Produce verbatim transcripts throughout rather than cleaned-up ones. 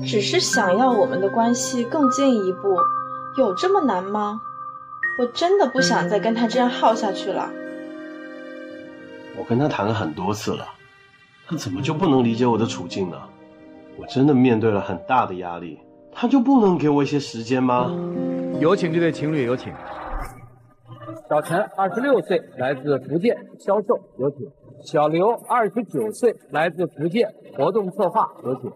只是想要我们的关系更进一步，有这么难吗？我真的不想再跟他这样耗下去了。 我跟他谈了很多次了，他怎么就不能理解我的处境呢？我真的面对了很大的压力，他就不能给我一些时间吗？ 有请这对情侣，有请。 小陈，二十六岁，来自福建，销售，有请。小刘，二十九岁，来自福建，活动策划，有请。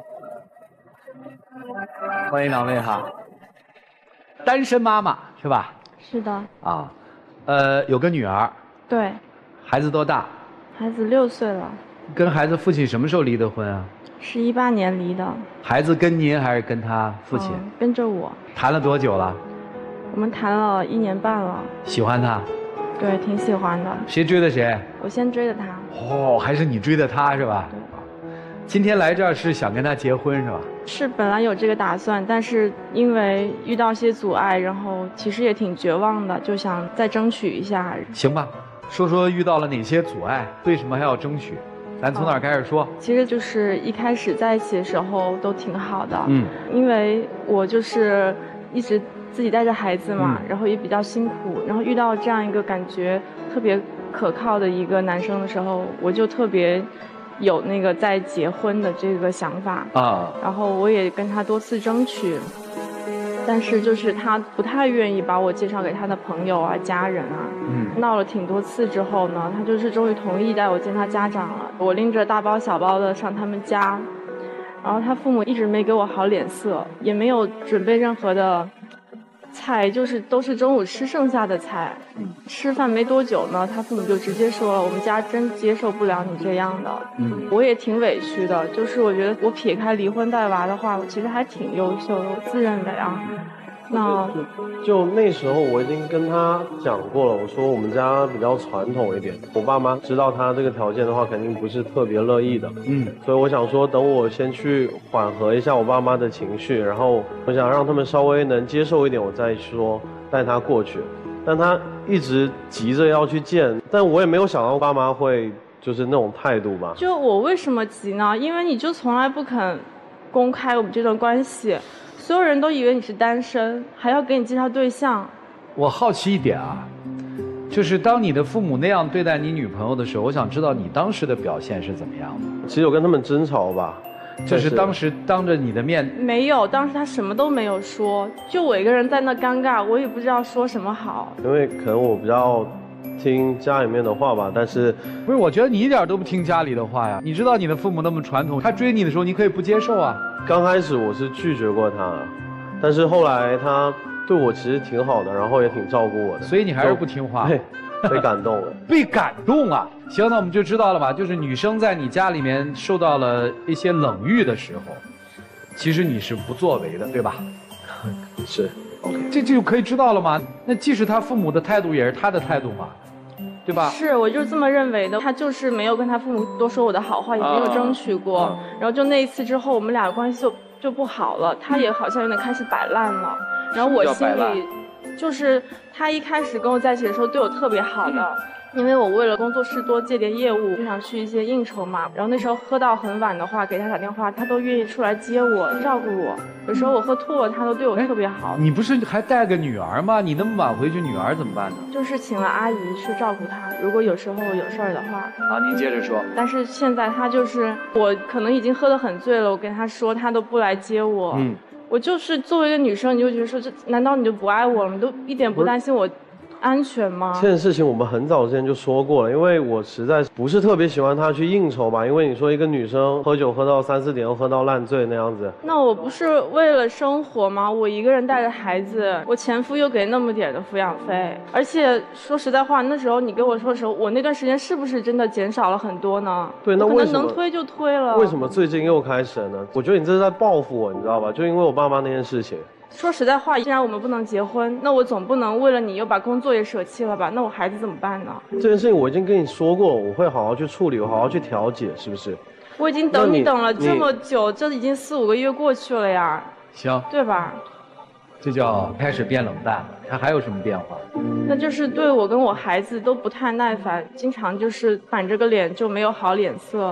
欢迎两位哈。 单身妈妈是吧？ 是的。 啊，呃，有个女儿。 对。孩子多大？ 孩子六岁了。 跟孩子父亲什么时候离的婚啊？ 是一八年离的。 孩子跟您还是跟他父亲？ 嗯、跟着我。 谈了多久了？ 我们谈了一年半了。 喜欢他？ 对，挺喜欢的。 谁追的谁？ 我先追的他。 哦，还是你追的他是吧？ 对。 今天来这儿是想跟他结婚是吧？ 是本来有这个打算，但是因为遇到一些阻碍，然后其实也挺绝望的，就想再争取一下。 行吧，说说遇到了哪些阻碍，为什么还要争取？咱从哪儿开始说？ 其实就是一开始在一起的时候都挺好的， 嗯， 因为我就是一直自己带着孩子嘛，嗯、然后也比较辛苦，然后遇到这样一个感觉特别可靠的一个男生的时候，我就特别有那个在结婚的这个想法啊， 然后我也跟他多次争取，但是就是他不太愿意把我介绍给他的朋友啊、家人啊。 嗯， 闹了挺多次之后呢，他就是终于同意带我见他家长了。我拎着大包小包的上他们家，然后他父母一直没给我好脸色，也没有准备任何的菜，就是都是中午吃剩下的菜。 嗯， 吃饭没多久呢，他父母就直接说了，我们家真接受不了你这样的。 嗯， 我也挺委屈的，就是我觉得我撇开离婚带娃的话，我其实还挺优秀的，我自认为啊。那就那时候我已经跟他讲过了，我说我们家比较传统一点，我爸妈知道他这个条件的话，肯定不是特别乐意的。 嗯， 所以我想说，等我先去缓和一下我爸妈的情绪，然后我想让他们稍微能接受一点，我再说带他过去。但他一直急着要去见，但我也没有想到爸妈会就是那种态度吧。 就我为什么急呢？因为你就从来不肯公开我们这段关系。所有人都以为你是单身，还要给你介绍对象。 我好奇一点啊，就是当你的父母那样对待你女朋友的时候，我想知道你当时的表现是怎么样的？ 其实我跟他们争吵吧， 就是当时当着你的面。 没有，当时他什么都没有说，就我一个人在那尴尬，我也不知道说什么好。 因为可能我比较听家里面的话吧，但是不是，我觉得你一点都不听家里的话呀。你知道你的父母那么传统，他追你的时候你可以不接受啊。 刚开始我是拒绝过他，但是后来他对我其实挺好的，然后也挺照顾我的， 所以你还是不听话， 被被感动了。 被感动啊！行，那我们就知道了吧，就是女生在你家里面受到了一些冷遇的时候，其实你是不作为的，对吧？ 是 ，OK， 这这就可以知道了吗？那既是他父母的态度，也是他的态度嘛。对吧？ 是，我就是这么认为的。他就是没有跟他父母多说我的好话，也没有争取过。啊、然后就那一次之后，我们俩关系就就不好了。他也好像有点开始摆烂了。然后我心里，就是他一开始跟我在一起的时候对我特别好的。嗯因为我为了工作室多接点业务，经常去一些应酬嘛。然后那时候喝到很晚的话，给他打电话，他都愿意出来接我，照顾我。有时候我喝吐了，他都对我特别好。 你不是还带个女儿吗？你那么晚回去，女儿怎么办呢？ 就是请了阿姨去照顾她。如果有时候有事儿的话。 好，您接着说。 但是现在他就是我可能已经喝得很醉了，我跟他说，他都不来接我。 嗯。 我就是作为一个女生，你就觉得说，这难道你就不爱我了？你都一点不担心我安全吗？ 这件事情我们很早之前就说过了，因为我实在不是特别喜欢她去应酬吧，因为你说一个女生喝酒喝到三四点，又喝到烂醉那样子。 那我不是为了生活吗？我一个人带着孩子，我前夫又给那么点的抚养费，而且说实在话，那时候你跟我说的时候，我那段时间是不是真的减少了很多呢？ 对，那为什么能推就推了？ 为什么最近又开始了呢？我觉得你这是在报复我，你知道吧？就因为我爸妈那件事情。 说实在话，既然我们不能结婚，那我总不能为了你又把工作也舍弃了吧？那我孩子怎么办呢？ 这件事情我已经跟你说过了，我会好好去处理，我好好去调解，是不是？ 我已经等你等了这么久，这已经四五个月过去了呀。 行， 对吧？ 这叫开始变冷淡了。他还有什么变化？ 那就是对我跟我孩子都不太耐烦，经常就是板着个脸就没有好脸色。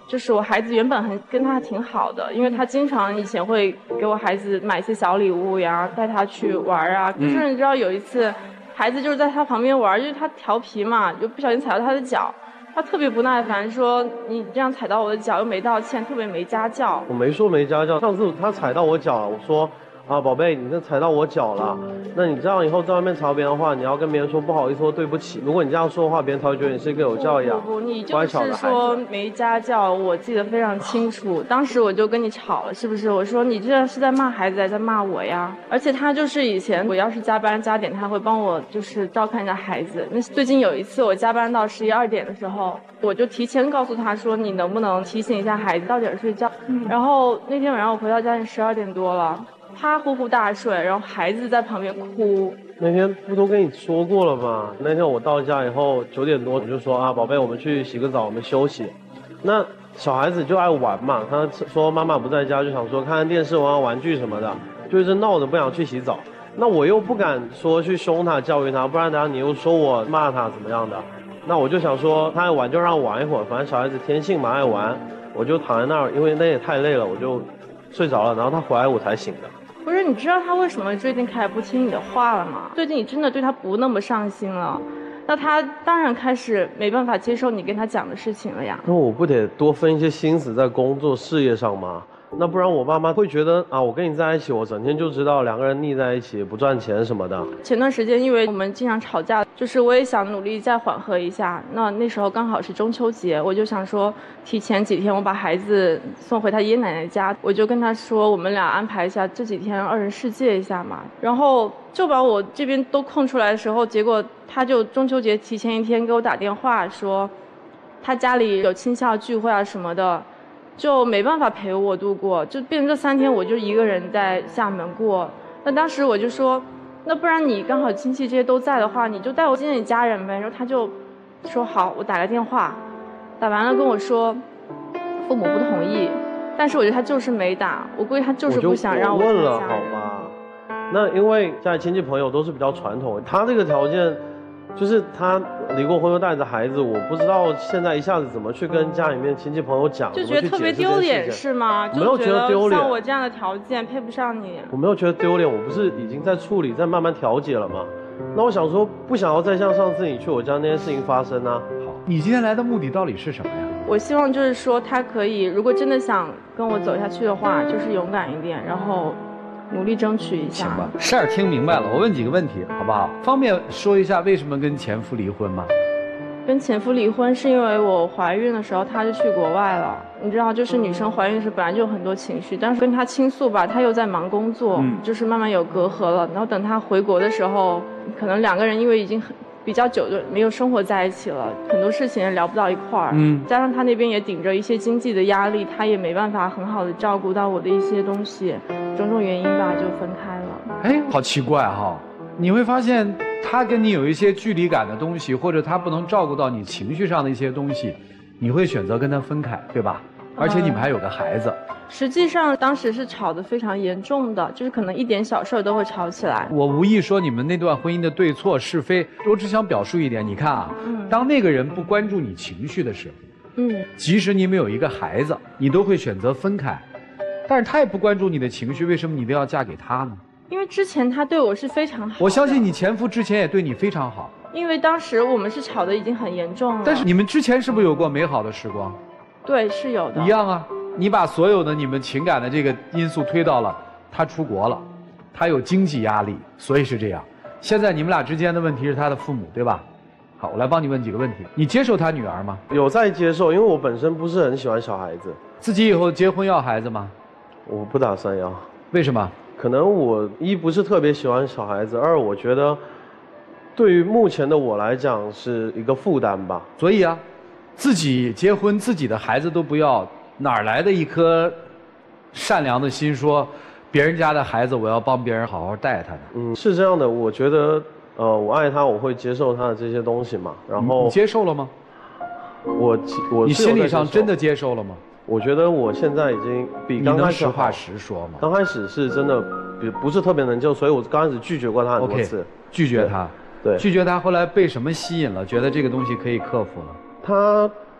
就是我孩子原本很跟他挺好的，因为他经常以前会给我孩子买一些小礼物呀，带他去玩啊。可是你知道有一次，孩子就是在他旁边玩，就是他调皮嘛，就不小心踩到他的脚。他特别不耐烦，说你这样踩到我的脚又没道歉，特别没家教。 我没说没家教，上次他踩到我脚了，我说啊宝贝，你这踩到我脚了，那你这样以后在外面吵别人的话，你要跟别人说不好意思或对不起。如果你这样说的话，别人才会觉得你是一个有教养、 不不不，你就是说没家教，我记得非常清楚。当时我就跟你吵了，是不是？我说你这是在骂孩子，还在骂我呀？而且他就是以前我要是加班加点，他会帮我就是照看一下孩子。那最近有一次我加班到十一二点的时候，我就提前告诉他说，你能不能提醒一下孩子到点睡觉？嗯、然后那天晚上我回到家已经十二点多了。他呼呼大睡，然后孩子在旁边哭。 那天不都跟你说过了吗？那天我到家以后九点多，我就说啊，宝贝，我们去洗个澡，我们休息。那小孩子就爱玩嘛，他说妈妈不在家，就想说看看电视、玩玩玩具什么的，就一直闹着不想去洗澡。那我又不敢说去凶他、教育他，不然等下你又说我骂他怎么样的。那我就想说，他爱玩就让我玩一会儿，反正小孩子天性嘛，爱玩。我就躺在那儿，因为那也太累了，我就睡着了。然后他回来我才醒的。 不是，你知道他为什么最近开始不听你的话了吗？最近你真的对他不那么上心了，那他当然开始没办法接受你跟他讲的事情了呀。 那我不得多分一些心思在工作事业上吗？那不然我爸妈会觉得啊，我跟你在一起，我整天就知道两个人腻在一起不赚钱什么的。 前段时间因为我们经常吵架，就是我也想努力再缓和一下。那那时候刚好是中秋节，我就想说提前几天我把孩子送回他爷爷奶奶家，我就跟他说我们俩安排一下这几天二人世界一下嘛。然后就把我这边都空出来的时候，结果他就中秋节提前一天给我打电话说，他家里有亲校聚会啊什么的。就没办法陪我度过，就变成这三天我就一个人在厦门过。那当时我就说，那不然你刚好亲戚这些都在的话，你就带我见见家人呗。然后他就说好，我打个电话，打完了跟我说，父母不同意，但是我觉得他就是没打，我估计他就是不想让我问了，好吧？那因为家里亲戚朋友都是比较传统，他这个条件。就是他离过婚又带着孩子，我不知道现在一下子怎么去跟家里面亲戚朋友讲， 就觉得特别丢脸是吗？ 没有觉得丢脸， 像我这样的条件配不上你。 我没有觉得丢脸，我不是已经在处理，在慢慢调解了吗？那我想说，不想要再像上次你去我家那件事情发生啊。 好，你今天来的目的到底是什么呀？ 我希望就是说，他可以，如果真的想跟我走下去的话，就是勇敢一点，然后。努力争取一下。 行吧，事儿听明白了，我问几个问题好不好？方便说一下为什么跟前夫离婚吗？ 跟前夫离婚是因为我怀孕的时候他就去国外了。你知道，就是女生怀孕时本来就有很多情绪，但是跟他倾诉吧，他又在忙工作，嗯、就是慢慢有隔阂了。然后等他回国的时候，可能两个人因为已经很比较久的没有生活在一起了，很多事情也聊不到一块儿。嗯，加上他那边也顶着一些经济的压力，他也没办法很好的照顾到我的一些东西。种种原因吧，就分开了。 哎，好奇怪哈！你会发现他跟你有一些距离感的东西，或者他不能照顾到你情绪上的一些东西，你会选择跟他分开，对吧？而且你们还有个孩子。嗯、 实际上当时是吵得非常严重的，就是可能一点小事都会吵起来。 我无意说你们那段婚姻的对错是非，我只想表述一点，你看啊，嗯、当那个人不关注你情绪的时候，嗯，即使你们有一个孩子，你都会选择分开。但是他也不关注你的情绪，为什么你都要嫁给他呢？ 因为之前他对我是非常好的。 我相信你前夫之前也对你非常好。 因为当时我们是吵得已经很严重了。 但是你们之前是不是有过美好的时光？ 对，是有的。 一样啊，你把所有的你们情感的这个因素推到了他出国了，他有经济压力，所以是这样。现在你们俩之间的问题是他的父母，对吧？好，我来帮你问几个问题。你接受他女儿吗？ 有在接受，因为我本身不是很喜欢小孩子。 自己以后结婚要孩子吗？ 我不打算要。 为什么？ 可能我一不是特别喜欢小孩子，二我觉得对于目前的我来讲是一个负担吧。 所以啊，自己结婚自己的孩子都不要，哪来的一颗善良的心说别人家的孩子我要帮别人好好带他呢？ 嗯，是这样的，我觉得呃我爱他，我会接受他的这些东西嘛。然后你接受了吗？ 我我你心理上真的接受了吗？ 我觉得我现在已经比刚开始好。 你能实话实说吗？ 刚开始是真的不不是特别能接受，所以我刚开始拒绝过他很多次。 Okay, 拒绝他， 对， 拒绝他。后来被什么吸引了？觉得这个东西可以克服了？ 他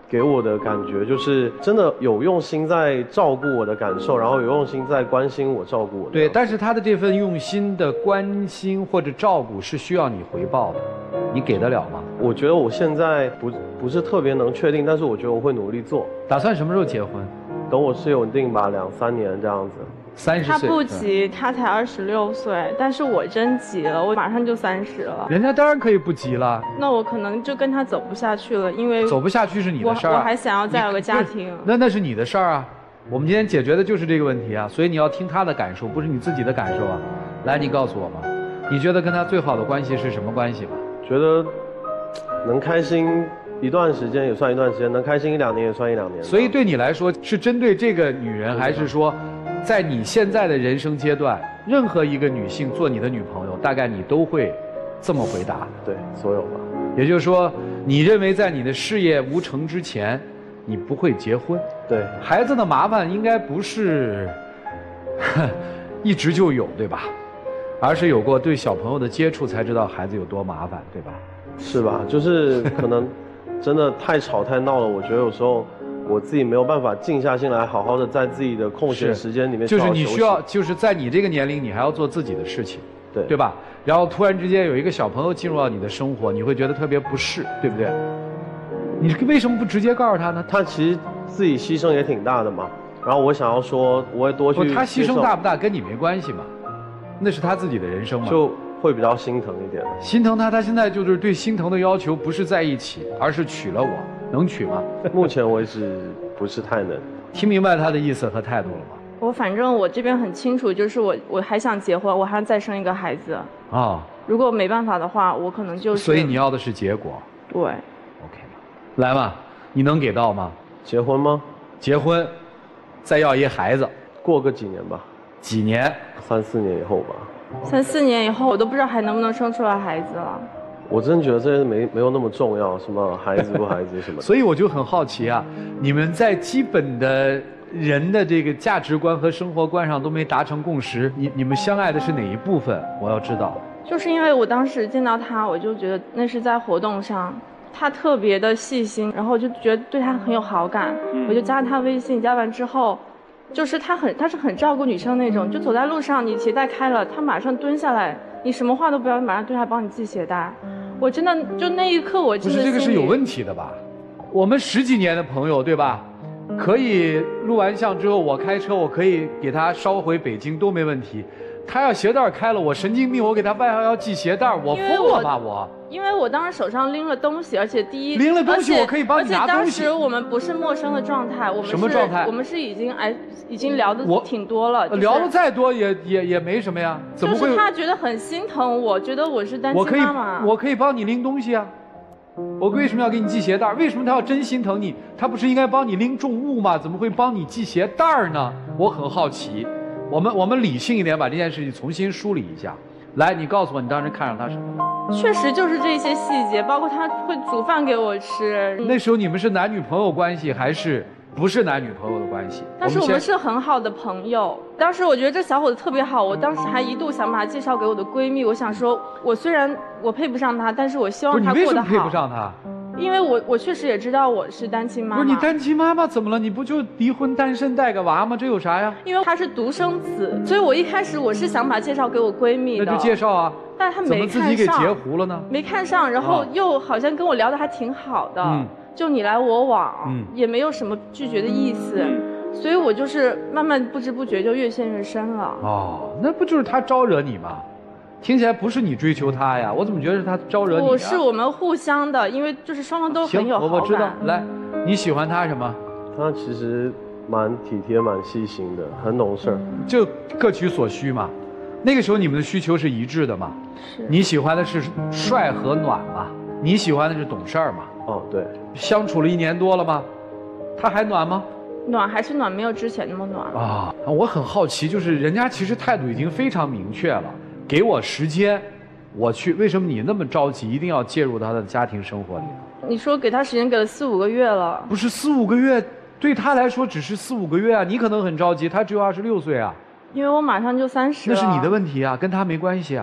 给我的感觉就是真的有用心在照顾我的感受，然后有用心在关心我、照顾我。 对，但是他的这份用心的关心或者照顾是需要你回报的，你给得了吗？ 我觉得我现在不不是特别能确定，但是我觉得我会努力做。 打算什么时候结婚？ 等我室友定吧，两三年这样子。 三十岁。 他不急，他才二十六岁，但是我真急了，我马上就三十了。 人家当然可以不急了。 那我可能就跟他走不下去了，因为走不下去是你的事儿、啊。 我我还想要再有个家庭。 那那是你的事儿啊。我们今天解决的就是这个问题啊，所以你要听他的感受，不是你自己的感受啊。来，你告诉我吧，你觉得跟他最好的关系是什么关系吧？ 觉得能开心一段时间也算一段时间，能开心一两年也算一两年。 所以对你来说，是针对这个女人，还是说，在你现在的人生阶段，任何一个女性做你的女朋友，大概你都会这么回答？ 对，所有吧。 也就是说，你认为在你的事业无成之前，你不会结婚？ 对， 孩子的麻烦应该不是一直就有，对吧？而是有过对小朋友的接触，才知道孩子有多麻烦，对吧？ 是吧？就是可能真的太吵太闹了，我觉得有时候我自己没有办法静下心来，好好的在自己的空闲时间里面就是你需要，就是在你这个年龄，你还要做自己的事情， 对对吧？然后突然之间有一个小朋友进入到你的生活，你会觉得特别不适，对不对？你为什么不直接告诉他呢？ 他其实自己牺牲也挺大的嘛。然后我想要说，我也多去。 他牺牲大不大跟你没关系嘛，那是他自己的人生嘛。 就会比较心疼一点。 心疼他，他现在就是对心疼的要求不是在一起，而是娶了我，能娶吗？ 目前为止不是太能。 听明白他的意思和态度了吗？ 我反正我这边很清楚，就是我我还想结婚，我还想再生一个孩子。啊、 哦。 如果没办法的话，我可能就是。 所以你要的是结果。 对。 OK， 来吧，你能给到吗？ 结婚吗？ 结婚，再要一孩子， 过个几年吧。 几年？ 三四年以后吧。 三四年以后，我都不知道还能不能生出来孩子了。 我真觉得这些没没有那么重要，什么孩子不孩子什么的。 所以我就很好奇啊，你们在基本的人的这个价值观和生活观上都没达成共识，你你们相爱的是哪一部分？我要知道。 就是因为我当时见到他，我就觉得那是在活动上，他特别的细心，然后我就觉得对他很有好感，嗯、我就加了他微信，加完之后。就是他很，他是很照顾女生那种，就走在路上，你鞋带开了，他马上蹲下来，你什么话都不要，马上蹲下来帮你系鞋带。我真的就那一刻，我真的不是这个是有问题的吧？我们十几年的朋友，对吧？可以录完像之后，我开车，我可以给他捎回北京都没问题。他要鞋带开了，我神经病，我给他外号要系鞋带，我疯了吧我？ 因为我当时手上拎了东西，而且第一拎了东西，我可以帮你拿东西。 而且当时我们不是陌生的状态，我们是什么状态？ 我们是已经哎，已经聊的挺多了。就是、 聊的再多也也也没什么呀，怎么会？ 就是他觉得很心疼我，觉得我是单亲妈妈。 我可以，我可以帮你拎东西啊。我为什么要给你系鞋带？为什么他要真心疼你？他不是应该帮你拎重物吗？怎么会帮你系鞋带呢？我很好奇。我们我们理性一点，把这件事情重新梳理一下。来，你告诉我，你当时看上他什么？ 确实就是这些细节，包括他会煮饭给我吃。 那时候你们是男女朋友关系，还是不是男女朋友的关系？ 但是我们是很好的朋友。当时我觉得这小伙子特别好，我当时还一度想把他介绍给我的闺蜜。我想说，我虽然我配不上他，但是我希望他过得好。 不是你为什么配不上他？ 因为我我确实也知道我是单亲妈妈。 不是你单亲妈妈怎么了？你不就离婚单身带个娃吗？这有啥呀？ 因为她是独生子，所以我一开始我是想把介绍给我闺蜜的。 那就介绍啊。 但她没看上。 怎么自己给截胡了呢？ 没看上，然后又好像跟我聊得还挺好的， 嗯、 就你来我往， 嗯、 也没有什么拒绝的意思。嗯、所以我就是慢慢不知不觉就越陷越深了。 哦，那不就是他招惹你吗？听起来不是你追求他呀，我怎么觉得是他招惹你啊？ 我是我们互相的，因为就是双方都很有好感。 行，我我知道。来，你喜欢他什么？ 他其实蛮体贴、蛮细心的，很懂事儿。 就各取所需嘛。那个时候你们的需求是一致的嘛？ 是。 你喜欢的是帅和暖嘛？你喜欢的是懂事儿嘛？ 哦，对。 相处了一年多了吗？他还暖吗？ 暖还是暖，没有之前那么暖啊。我很好奇，就是人家其实态度已经非常明确了。给我时间，我去。为什么你那么着急，一定要介入他的家庭生活里？ 你说给他时间给了四五个月了， 不是四五个月，对他来说只是四五个月啊。你可能很着急，他只有二十六岁啊。 因为我马上就三十了。 那是你的问题啊，跟他没关系啊。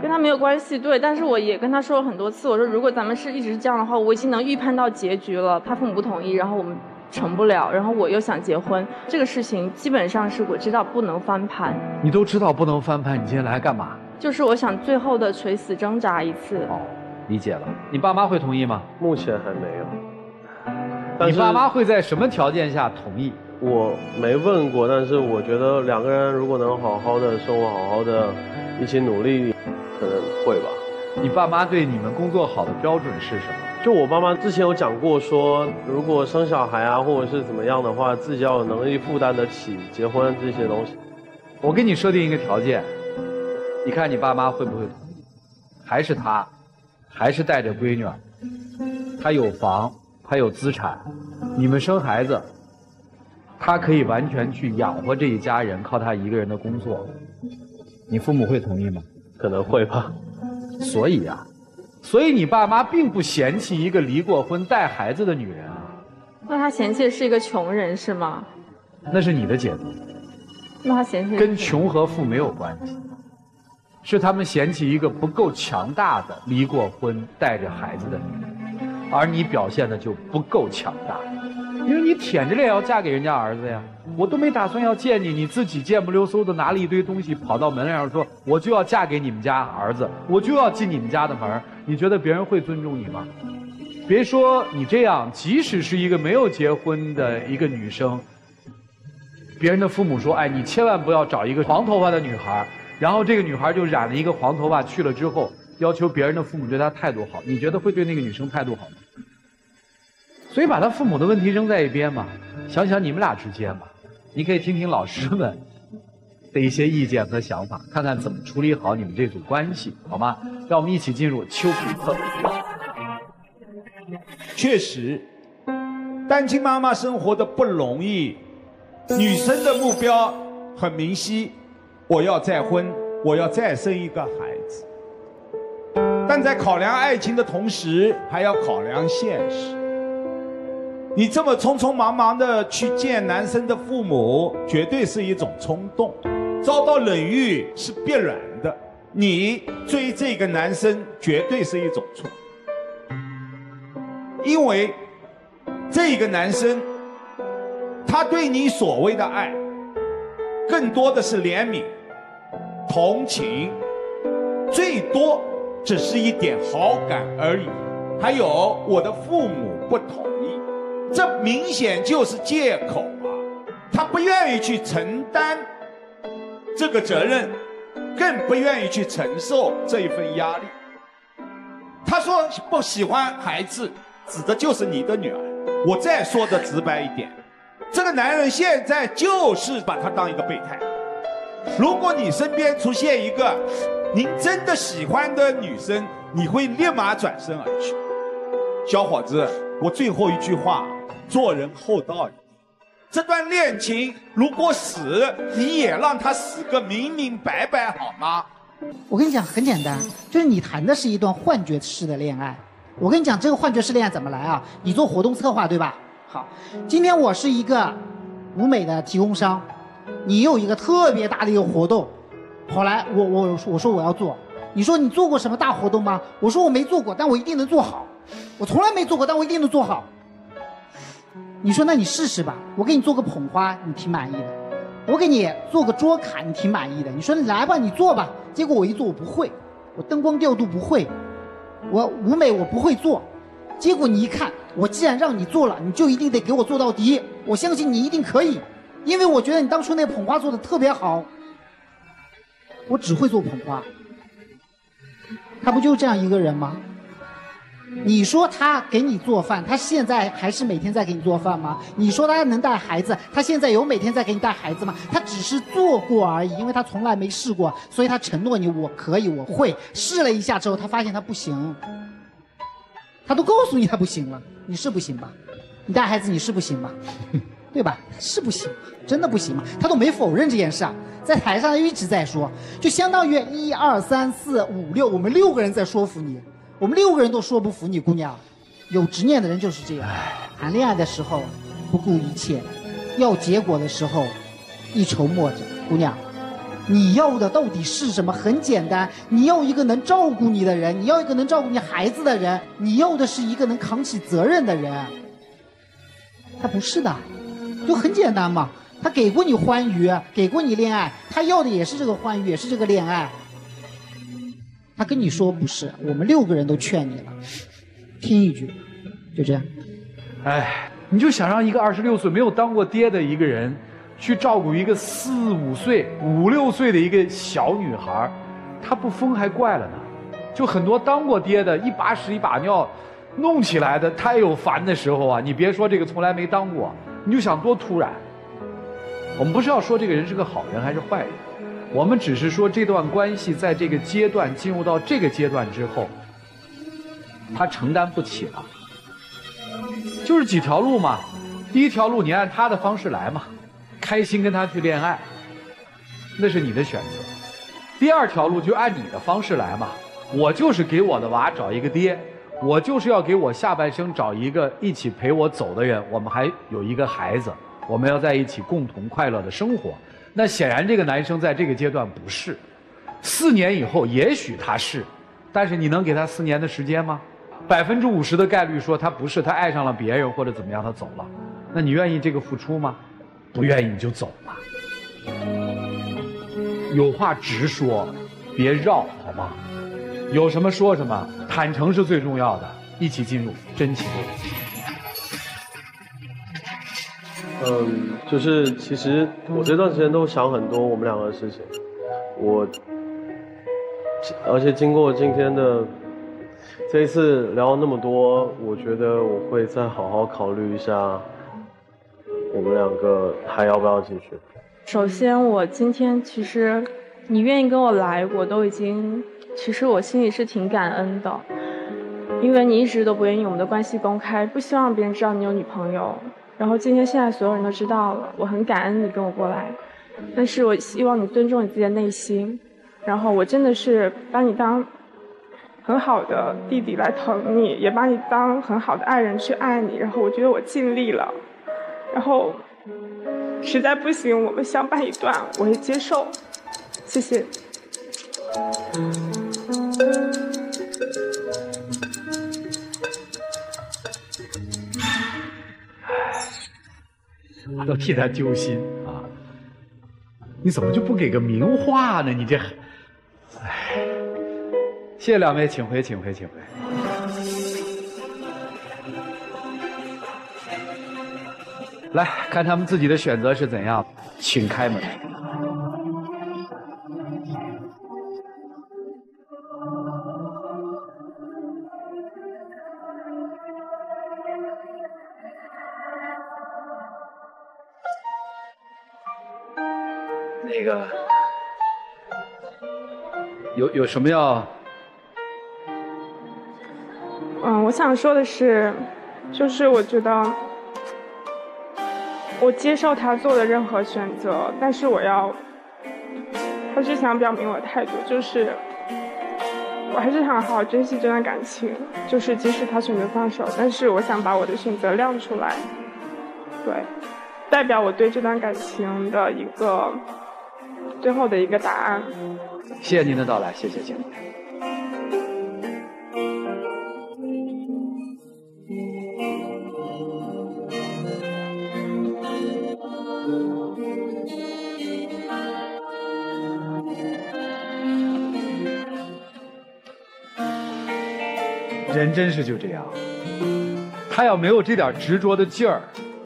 跟他没有关系，对，但是我也跟他说了很多次，我说如果咱们是一直这样的话，我已经能预判到结局了，他父母不同意，然后我们成不了，然后我又想结婚，这个事情基本上是我知道不能翻盘。 你都知道不能翻盘，你今天来干嘛？ 就是我想最后的垂死挣扎一次。 哦，理解了。你爸妈会同意吗？ 目前还没有。但是你爸妈会在什么条件下同意？ 我没问过，但是我觉得两个人如果能好好的生活，好好的一起努力，可能会吧。 你爸妈对你们工作好的标准是什么？ 就我爸妈之前有讲过说，如果生小孩啊，或者是怎么样的话，自己要有能力负担得起结婚这些东西。 我给你设定一个条件，你看你爸妈会不会同意？还是他，还是带着闺女，他有房，他有资产，你们生孩子，他可以完全去养活这一家人，靠他一个人的工作，你父母会同意吗？ 可能会吧。 所以啊，所以你爸妈并不嫌弃一个离过婚带孩子的女人啊。 那他嫌弃的是一个穷人是吗？ 那是你的解读。 那他嫌弃跟穷和富没有关系，是他们嫌弃一个不够强大的离过婚带着孩子的女人，而你表现的就不够强大，因为你舔着脸要嫁给人家儿子呀。我都没打算要见你，你自己贱不溜嗖的拿了一堆东西跑到门上说我就要嫁给你们家儿子，我就要进你们家的门，你觉得别人会尊重你吗？别说你这样，即使是一个没有结婚的一个女生，别人的父母说，哎，你千万不要找一个黄头发的女孩，然后这个女孩就染了一个黄头发去了之后，要求别人的父母对她态度好，你觉得会对那个女生态度好吗？所以把她父母的问题扔在一边嘛，想想你们俩之间嘛，你可以听听老师们的一些意见和想法，看看怎么处理好你们这组关系，好吗？让我们一起进入丘比特。 确实，单亲妈妈生活的不容易。女生的目标很明晰，我要再婚，我要再生一个孩子。但在考量爱情的同时，还要考量现实。你这么匆匆忙忙的去见男生的父母，绝对是一种冲动，遭到冷遇是必然的。你追这个男生，绝对是一种错，因为这个男生他对你所谓的爱，更多的是怜悯、同情，最多只是一点好感而已。还有我的父母不同意，这明显就是借口啊！他不愿意去承担这个责任，更不愿意去承受这一份压力。他说不喜欢孩子，指的就是你的女儿。我再说的直白一点，这个男人现在就是把她当一个备胎。如果你身边出现一个您真的喜欢的女生，你会立马转身而去。小伙子，我最后一句话，做人厚道一点。这段恋情如果死，你也让他死个明明白白好吗？ 我跟你讲很简单，就是你谈的是一段幻觉式的恋爱。我跟你讲这个幻觉式恋爱怎么来啊？你做活动策划对吧？好，今天我是一个舞美的提供商，你有一个特别大的一个活动，后来我我我说我要做，你说你做过什么大活动吗？我说我没做过，但我一定能做好。我从来没做过，但我一定能做好。你说那你试试吧，我给你做个捧花，你挺满意的；我给你做个桌卡，你挺满意的。你说来吧，你做吧。结果我一做我不会，我灯光调度不会，我舞美我不会做。结果你一看，我既然让你做了，你就一定得给我做到底。我相信你一定可以，因为我觉得你当初那捧花做的特别好。我只会做捧花，他不就这样一个人吗？你说他给你做饭，他现在还是每天在给你做饭吗？你说他能带孩子，他现在有每天在给你带孩子吗？他只是做过而已，因为他从来没试过，所以他承诺你我可以我会。试了一下之后，他发现他不行，他都告诉你他不行了，你是不行吧？你带孩子你是不行吧？对吧？是不行，真的不行吗？他都没否认这件事啊，在台上一直在说，就相当于一二三四五六，我们六个人在说服你。我们六个人都说不服你，姑娘。有执念的人就是这样，谈恋爱的时候不顾一切，要结果的时候一筹莫展。姑娘， 你要的到底是什么？很简单，你要一个能照顾你的人，你要一个能照顾你孩子的人，你要的是一个能扛起责任的人。他不是的，就很简单嘛。他给过你欢愉，给过你恋爱，他要的也是这个欢愉，也是这个恋爱。他跟你说不是，我们六个人都劝你了，听一句，就这样。 哎，你就想让一个二十六岁没有当过爹的一个人，去照顾一个四五岁、五六岁的一个小女孩，他不疯还怪了呢。就很多当过爹的，一把屎一把尿弄起来的，他也有烦的时候啊。你别说这个从来没当过，你就想多突然。我们不是要说这个人是个好人还是坏人，我们只是说这段关系在这个阶段进入到这个阶段之后，他承担不起了。就是几条路嘛，第一条路你按他的方式来嘛，开心跟他去恋爱，那是你的选择。第二条路就按你的方式来嘛，我就是给我的娃找一个爹，我就是要给我下半生找一个一起陪我走的人，我们还有一个孩子，我们要在一起共同快乐的生活。那显然这个男生在这个阶段不是，四年以后也许他是，但是你能给他四年的时间吗？百分之五十的概率说他不是，他爱上了别人或者怎么样，他走了。那你愿意这个付出吗？不愿意你就走吧。有话直说，别绕，好吗？有什么说什么，坦诚是最重要的。一起进入真情。 嗯，就是其实我这段时间都想很多我们两个的事情，我，而且经过今天的这一次聊那么多，我觉得我会再好好考虑一下，我们两个还要不要继续。 首先，我今天其实你愿意跟我来，我都已经，其实我心里是挺感恩的，因为你一直都不愿意我们的关系公开，不希望别人知道你有女朋友。然后今天现在所有人都知道了，我很感恩你跟我过来，但是我希望你尊重你自己的内心。然后我真的是把你当很好的弟弟来疼你，也把你当很好的爱人去爱你。然后我觉得我尽力了，然后实在不行我们相伴一段，我也接受。谢谢。 都替他揪心啊！你怎么就不给个名话呢？你这，哎，谢谢两位，请回，请回，请回。来看他们自己的选择是怎样，请开门。那个有有什么要？ 嗯，我想说的是，就是我觉得我接受他做的任何选择，但是我要还是想表明我的态度，就是我还是想好好珍惜这段感情，就是即使他选择放手，但是我想把我的选择亮出来，对，代表我对这段感情的一个最后的一个答案。 谢谢您的到来，谢谢，请。人真是就这样，他要没有这点执着的劲儿，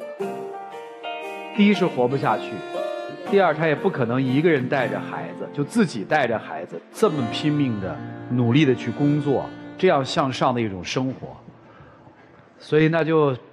第一是活不下去，第二他也不可能一个人带着孩子，就自己带着孩子这么拼命的努力的去工作，这样向上的一种生活。所以那就